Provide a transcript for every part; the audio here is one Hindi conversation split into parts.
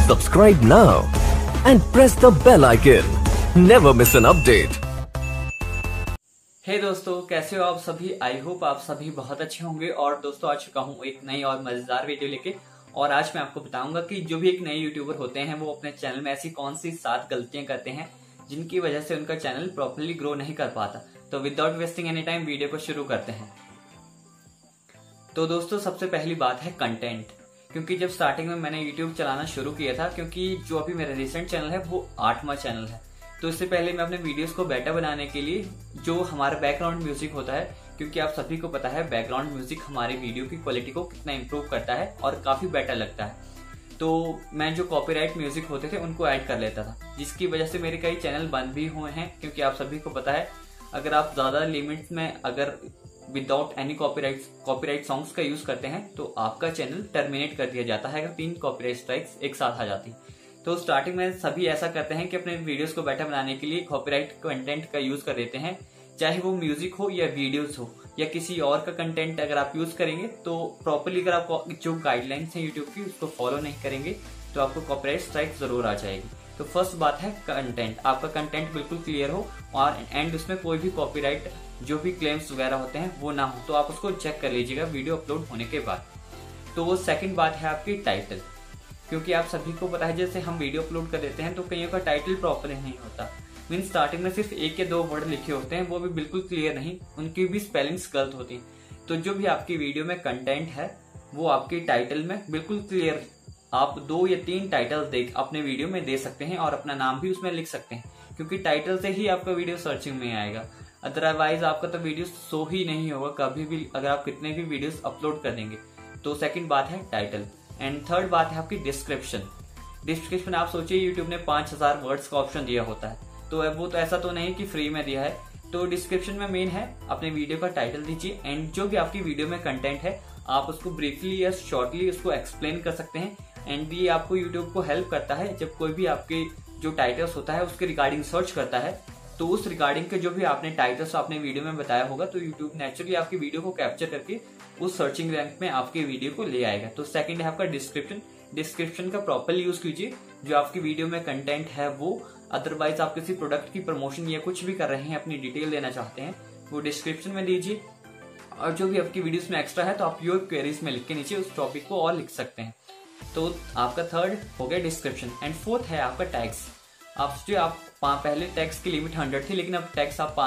Subscribe now and press the bell icon. Never miss an update. हे दोस्तों, कैसे हो आप सभी। आई होप आप सभी बहुत अच्छे होंगे। और दोस्तों, आ चुका हूँ एक नई और मजेदार वीडियो लेके। और आज मैं आपको बताऊंगा कि जो भी एक नए यूट्यूबर होते हैं वो अपने चैनल में ऐसी कौन सी 7 गलतियां करते हैं जिनकी वजह से उनका चैनल प्रॉपर्ली ग्रो नहीं कर पाता। तो without wasting any time video को शुरू करते हैं। तो दोस्तों, सबसे पहली बात है कंटेंट। क्योंकि जब स्टार्टिंग में मैंने यूट्यूब चलाना शुरू किया था, क्योंकि जो अभी मेरा रिसेंट चैनल है वो 8वां चैनल है, तो इससे पहले मैं अपने वीडियोस को बेटर बनाने के लिए जो हमारा बैकग्राउंड म्यूजिक होता है, क्योंकि आप सभी को पता है बैकग्राउंड म्यूजिक हमारे वीडियो की क्वालिटी को कितना इंप्रूव करता है और काफी बेटर लगता है। तो मैं जो कॉपीराइट म्यूजिक होते थे उनको ऐड कर लेता था, जिसकी वजह से मेरे कई चैनल बंद भी हुए हैं। क्योंकि आप सभी को पता है, अगर आप ज्यादा लिमिट में अगर विदाउट एनी कॉपीराइट सॉन्ग्स का यूज करते हैं तो आपका चैनल टर्मिनेट कर दिया जाता है अगर 3 कॉपीराइट स्ट्राइक्स एक साथ आ जाती। तो स्टार्टिंग में सभी ऐसा करते हैं कि अपने वीडियोस को बेटर बनाने के लिए कॉपीराइट कंटेंट का यूज कर देते हैं, चाहे वो म्यूजिक हो या वीडियोस हो या किसी और का कंटेंट। अगर आप यूज करेंगे तो प्रॉपर्ली अगर आप जो गाइडलाइंस है यूट्यूब की उसको फॉलो नहीं करेंगे तो आपको कॉपीराइट स्ट्राइक जरूर आ जाएगी। तो फर्स्ट बात है कंटेंट। आपका कंटेंट बिल्कुल क्लियर हो और एंड उसमें कोई भी कॉपीराइट जो भी क्लेम्स वगैरह होते हैं वो ना हो, तो आप उसको चेक कर लीजिएगा वीडियो अपलोड होने के बाद। तो वो सेकंड बात है आपकी टाइटल। क्योंकि आप सभी को पता है, जैसे हम वीडियो अपलोड कर देते हैं तो कईयों का टाइटल प्रॉपर नहीं होता। मीन स्टार्टिंग में सिर्फ 1 या 2 वर्ड लिखे होते हैं, वो भी बिल्कुल क्लियर नहीं, उनकी भी स्पेलिंग्स गलत होती हैं। तो जो भी आपकी वीडियो में कंटेंट है वो आपके टाइटल में बिल्कुल क्लियर, आप 2 या 3 टाइटल अपने वीडियो में दे सकते हैं और अपना नाम भी उसमें लिख सकते हैं, क्योंकि टाइटल से ही आपका वीडियो सर्चिंग में आएगा। अदरवाइज आपका तो वीडियो शो ही नहीं होगा कभी भी, अगर आप कितने भी वीडियोस अपलोड कर देंगे। तो सेकंड बात है टाइटल। एंड थर्ड बात है आपकी डिस्क्रिप्शन। डिस्क्रिप्शन आप सोचिए, यूट्यूब ने 5000 वर्ड्स का ऑप्शन दिया होता है, तो वो तो ऐसा तो नहीं कि फ्री में दिया है। तो डिस्क्रिप्शन में मेन है अपने वीडियो का टाइटल दीजिए, एंड जो भी आपकी वीडियो में कंटेंट है आप उसको ब्रीफली या शॉर्टली उसको एक्सप्लेन कर सकते हैं। एंड ये आपको यूट्यूब को हेल्प करता है, जब कोई भी आपके जो टाइटल्स होता है उसके रिगार्डिंग सर्च करता है तो उस रिगार्डिंग के जो भी आपने टाइटल्स आपने वीडियो में बताया होगा तो यूट्यूब नेचुरली आपकी वीडियो को कैप्चर करके उस सर्चिंग रैंक में आपके वीडियो को ले आएगा। तो सेकंड है आपका डिस्क्रिप्शन। डिस्क्रिप्शन का प्रॉपरली यूज कीजिए जो आपकी वीडियो में कंटेंट है वो। अदरवाइज आप किसी प्रोडक्ट की प्रमोशन या कुछ भी कर रहे हैं, अपनी डिटेल देना चाहते हैं, वो डिस्क्रिप्शन में दीजिए। और जो भी आपकी वीडियोस में एक्स्ट्रा है तो आप योर क्वेरीज में लिख के नीचे उस टॉपिक को और लिख सकते हैं। तो आपका थर्ड हो गया डिस्क्रिप्शन। एंड फोर्थ है आपका टैग्स। आप जो आप पहले टैग्स की लिमिट 100 थी, लेकिन अब टैग्स आप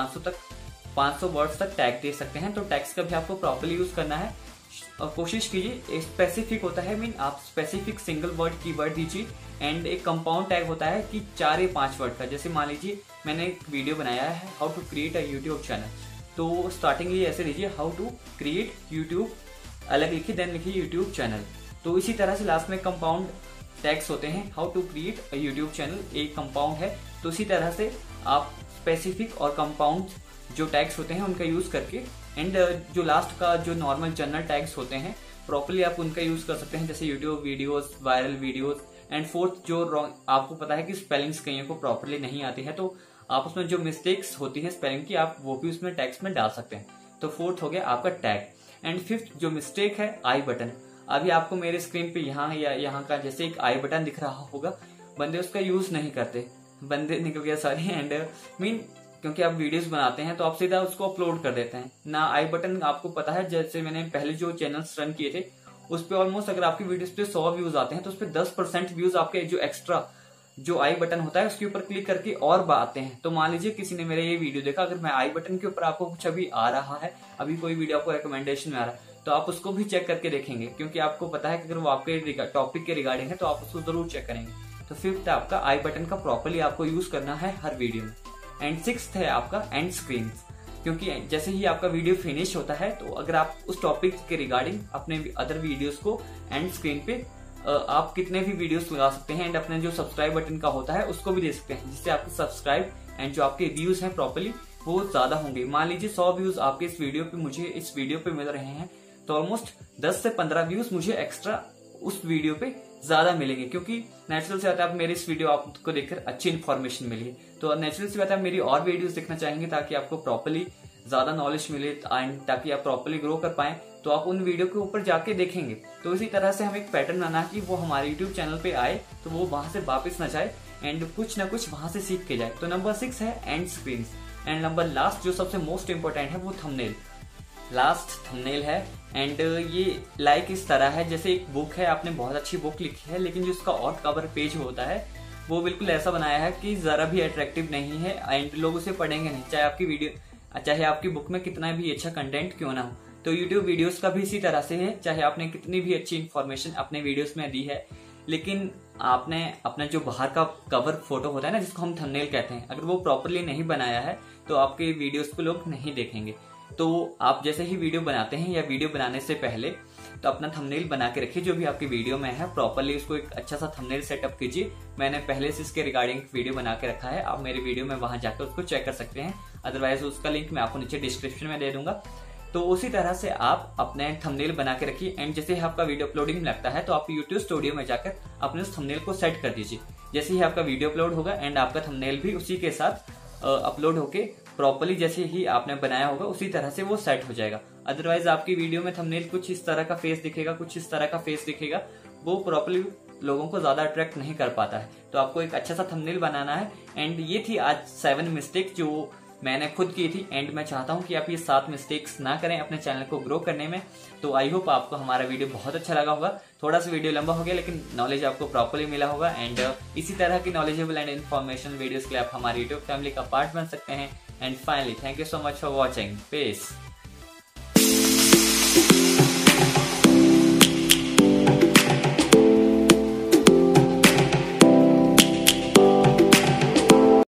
500 वर्ड्स तक टैग दे सकते हैं। तो टैग्स का भी आपको प्रॉपर्ली यूज करना है और कोशिश कीजिए स्पेसिफिक होता है, मीन आप स्पेसिफिक सिंगल वर्ड कीवर्ड दीजिए। एंड एक कंपाउंड टैग होता है कि 4 या 5 वर्ड का। जैसे मान लीजिए मैंने एक वीडियो बनाया है how to create a YouTube channel, तो स्टार्टिंग ऐसे दीजिए हाउ टू क्रिएट यूट्यूब, अलग लिखिए देन लिखिए यूट्यूब चैनल। तो इसी तरह से लास्ट में कंपाउंड टैग्स होते हैं, how to create a YouTube channel एक कंपाउंड है। तो इसी तरह से आप स्पेसिफिक और कंपाउंड जो टैग्स होते हैं उनका यूज करके, एंड जो लास्ट का जो नॉर्मल जनरल टैग्स होते हैं प्रॉपर्ली आप उनका यूज कर सकते हैं, जैसे YouTube videos, viral videos. And fourth जो आपको पता है कि स्पेलिंग्स कईयों को प्रॉपर्ली नहीं आती है, तो आप उसमें जो मिस्टेक्स होती है स्पेलिंग की आप वो भी उसमें टैग्स में डाल सकते हैं। तो फोर्थ हो गया आपका टैग। एंड फिफ्थ जो मिस्टेक है आई बटन। अभी आपको मेरे स्क्रीन पे यहाँ या यहाँ का जैसे एक आई बटन दिख रहा होगा, बंदे उसका यूज नहीं करते, बंदे निकल गया सॉरी। एंड मीन क्योंकि आप वीडियोस बनाते हैं तो आप सीधा उसको अपलोड कर देते हैं ना। आई बटन आपको पता है, जैसे मैंने पहले जो चैनल्स रन किए थे उस पे ऑलमोस्ट अगर आपकी वीडियोस पे 100 व्यूज आते हैं तो उस पे 10% व्यूज आपके जो एक्स्ट्रा जो आई बटन होता है उसके ऊपर क्लिक करके और आते हैं। तो मान लीजिए किसी ने मेरा ये वीडियो देखा, अगर मैं आई बटन के ऊपर आपको कुछ अभी आ रहा है, अभी कोई वीडियो आपको रिकमेंडेशन में आ रहा है, तो आप उसको भी चेक करके देखेंगे, क्योंकि आपको पता है कि अगर वो आपके टॉपिक के रिगार्डिंग है तो आप उसको जरूर चेक करेंगे। तो फिफ्थ है आपका आई बटन का प्रॉपर्ली आपको यूज करना है हर वीडियो में। एंड सिक्स्थ है आपका एंड स्क्रीन। क्योंकि जैसे ही आपका वीडियो फिनिश होता है तो अगर आप उस टॉपिक के रिगार्डिंग अपने अदर वीडियोस को एंड स्क्रीन पे आप कितने भी वीडियोस लगा सकते हैं, एंड अपने जो सब्सक्राइब बटन का होता है उसको भी दे सकते हैं, जिससे आपके सब्सक्राइब एंड जो आपके व्यूज हैं प्रॉपर्ली वो ज्यादा होंगे। मान लीजिए 100 व्यूज आपके इस वीडियो पे मिल रहे हैं, तो ऑलमोस्ट 10 से 15 व्यूज मुझे एक्स्ट्रा उस वीडियो पे ज्यादा मिलेंगे, क्योंकि नेचुरल से आता है मेरी इस वीडियो आपको देखकर अच्छी इन्फॉर्मेशन मिली है, तो नेचुरल से आता है मेरी और वीडियोस देखना चाहेंगे ताकि आपको प्रॉपर्ली ज्यादा नॉलेज मिले एंड ताकि आप प्रॉपर्ली ग्रो कर पाएं। तो आप उन वीडियो के ऊपर जाके देखेंगे। तो इसी तरह से हम एक पैटर्न बना कि वो हमारे यूट्यूब चैनल पे आए तो वो वहां से वापस न जाए एंड कुछ ना कुछ वहां से सीख के जाए। तो नंबर 6 है end screen. And number last जो सबसे मोस्ट इंपॉर्टेंट है वो थंबनेल। लास्ट थंबनेल है एंड ये लाइक इस तरह है जैसे एक बुक है, आपने बहुत अच्छी बुक लिखी है लेकिन जो उसका और कवर पेज होता है वो बिल्कुल ऐसा बनाया है कि जरा भी अट्रैक्टिव नहीं है एंड लोग उसे पढ़ेंगे नहीं, चाहे आपकी बुक में कितना भी अच्छा कंटेंट क्यों ना हो। तो यूट्यूब वीडियोस का भी इसी तरह से है, चाहे आपने कितनी भी अच्छी इन्फॉर्मेशन अपने वीडियोस में दी है लेकिन आपने अपना जो बाहर का कवर फोटो होता है ना, जिसको हम थंबनेल कहते हैं, अगर वो प्रॉपरली नहीं बनाया है तो आपके वीडियोस को लोग नहीं देखेंगे। तो आप जैसे ही वीडियो बनाते हैं या वीडियो बनाने से पहले तो अपना थंबनेल बना के रखिए जो भी आपकी वीडियो में है, प्रॉपरली उसको एक अच्छा सा थंबनेल सेटअप कीजिए। मैंने पहले से इसके रिगार्डिंग वीडियो बना के रखा है, आप मेरी वीडियो में वहां जाकर उसको चेक कर सकते हैं, अदरवाइज उसका लिंक मैं आपको नीचे डिस्क्रिप्शन में दे दूंगा। तो उसी तरह से आप अपने थंबनेल बना के रखिए एंड जैसे ही आपका वीडियो अपलोडिंग लगता है तो आप यूट्यूब स्टूडियो में जाकर अपने उस थंबनेल को सेट कर दीजिए। जैसे ही आपका वीडियो अपलोड होगा एंड आपका थंबनेल भी उसी के साथ अपलोड होके प्रॉपरली जैसे ही आपने बनाया होगा उसी तरह से वो सेट हो जाएगा। अदरवाइज आपकी वीडियो में थंबनेल कुछ इस तरह का फेस दिखेगा, कुछ इस तरह का फेस दिखेगा, वो प्रॉपरली लोगों को ज्यादा अट्रैक्ट नहीं कर पाता है। तो आपको एक अच्छा सा थंबनेल बनाना है एंड ये थी आज 7 मिस्टेक जो मैंने खुद की थी एंड मैं चाहता हूं कि आप ये 7 मिस्टेक्स ना करें अपने चैनल को ग्रो करने में। तो आई होप आपको हमारा वीडियो बहुत अच्छा लगा होगा। थोड़ा सा वीडियो लंबा हो गया लेकिन नॉलेज आपको प्रॉपरली मिला होगा एंड इसी तरह की नॉलेजेबल एंड इन्फॉर्मेशन वीडियोस के लिए आप हमारे यूट्यूब फैमिली का पार्ट बन सकते हैं। And finally thank you so much for watching. Piece.